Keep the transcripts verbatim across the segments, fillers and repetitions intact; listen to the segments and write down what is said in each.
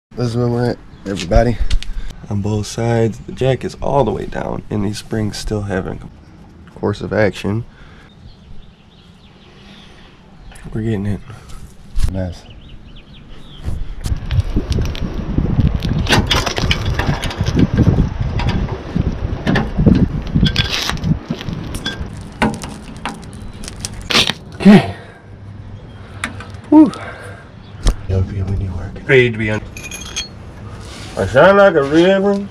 This is where we're at, everybody. On both sides, the jack is all the way down, and these springs still having a course of action. We're getting it. Mess. Okay. Woo. You'll be when you work. Ready to be on. I sound like a river.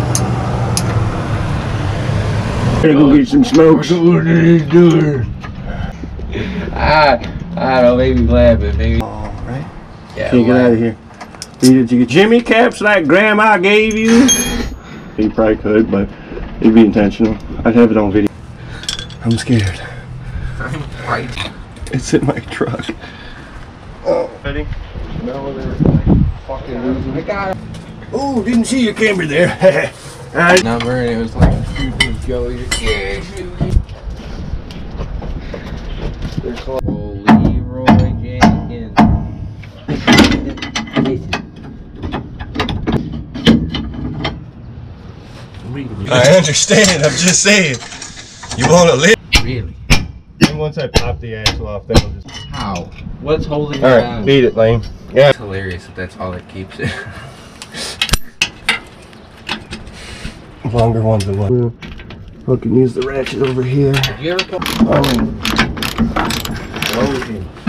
Gotta go get some smokes. What are you doing? I, I don't know, maybe glad, but maybe. All right. Yeah. Can't get out of here. Did you get Jimmy caps like Grandma gave you? He probably could, but it'd be intentional. I'd have it on video. I'm scared. I'm right. It's in my truck. Oh, ready? No, they're fucking losing. I got it. Oh, didn't see your camera there. Alright. Number and it was like shooting Joey. Yeah, shooting. They're called Leroy Jenkins. I understand. I'm just saying. You want to live? Really? And once I pop the axle off, that'll just. How? What's holding it All right, down? beat it, Lane. Yeah. It's hilarious that that's all that keeps it. Longer ones than one. We'll fucking use the ratchet over here. Did you ever come? Oh. Loading.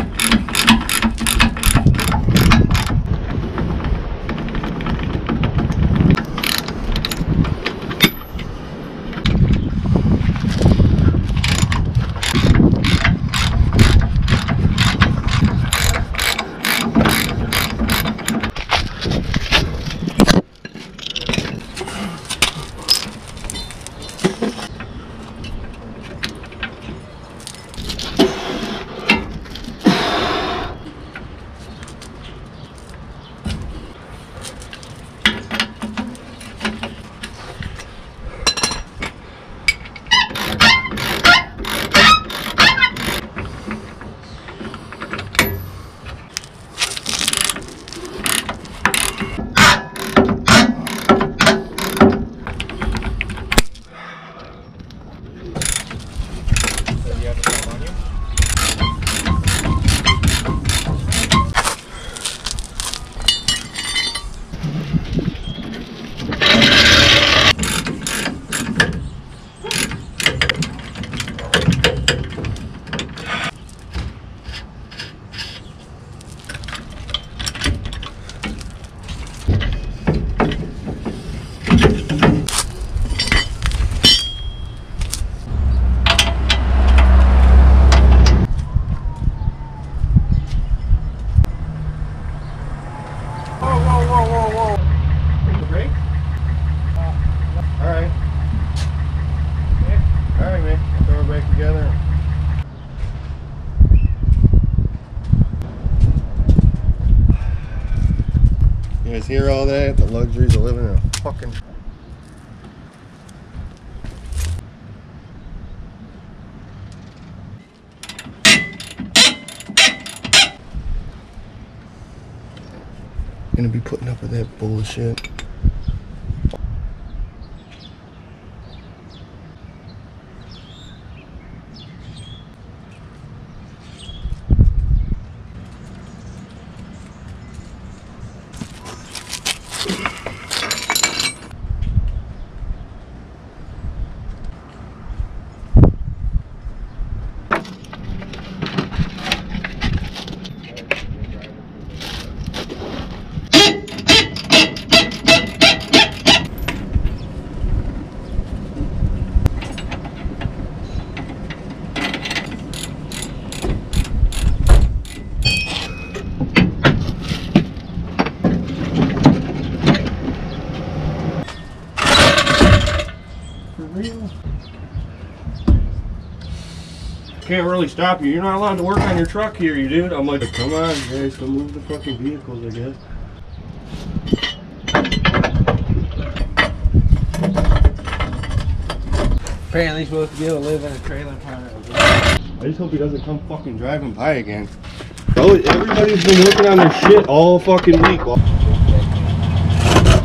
You guys hear all that? The luxuries of living in a fucking... Gonna be putting up with that bullshit. Can't really stop you. You're not allowed to work on your truck here, you dude. I'm like, come on, guys, go move the fucking vehicles, I guess. Apparently he's supposed to be able to live in a trailer park. I just hope he doesn't come fucking driving by again. Bro, everybody's been working on their shit all fucking week. Bye.